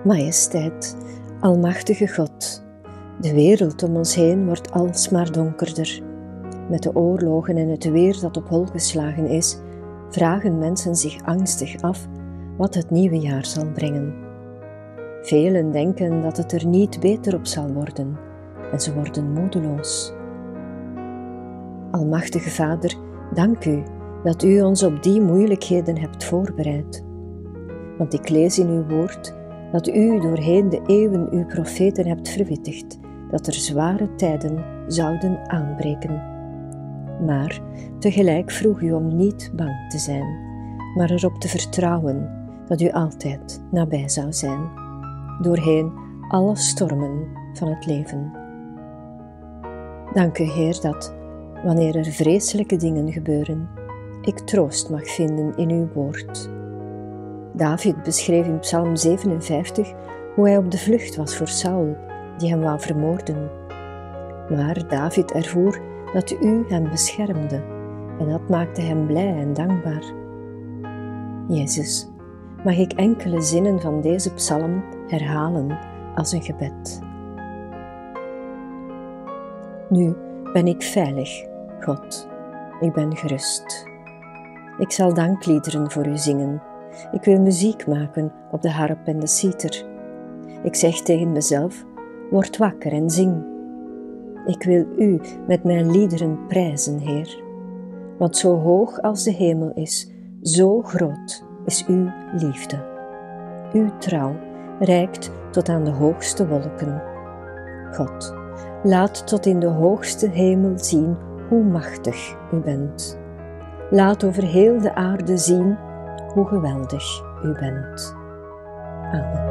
Majesteit, almachtige God, de wereld om ons heen wordt alsmaar donkerder. Met de oorlogen en het weer dat op hol geslagen is, vragen mensen zich angstig af wat het nieuwe jaar zal brengen. Velen denken dat het er niet beter op zal worden en ze worden moedeloos. Almachtige Vader, dank u dat u ons op die moeilijkheden hebt voorbereid. Want ik lees in uw woord dat u doorheen de eeuwen uw profeten hebt verwittigd dat er zware tijden zouden aanbreken. Maar tegelijk vroeg u om niet bang te zijn, maar erop te vertrouwen dat u altijd nabij zou zijn, doorheen alle stormen van het leven. Dank u, Heer, dat, wanneer er vreselijke dingen gebeuren, ik troost mag vinden in uw woord. David beschreef in Psalm 57 hoe hij op de vlucht was voor Saul, die hem wou vermoorden. Maar David ervoer dat u hem beschermde en dat maakte hem blij en dankbaar. Jezus, mag ik enkele zinnen van deze psalm herhalen als een gebed. Nu ben ik veilig, God, ik ben gerust. Ik zal dankliederen voor u zingen. Ik wil muziek maken op de harp en de citer. Ik zeg tegen mezelf, word wakker en zing. Ik wil u met mijn liederen prijzen, Heer. Want zo hoog als de hemel is, zo groot is uw liefde. Uw trouw reikt tot aan de hoogste wolken. God, laat tot in de hoogste hemel zien hoe machtig u bent. Laat over heel de aarde zien hoe geweldig u bent. Amen.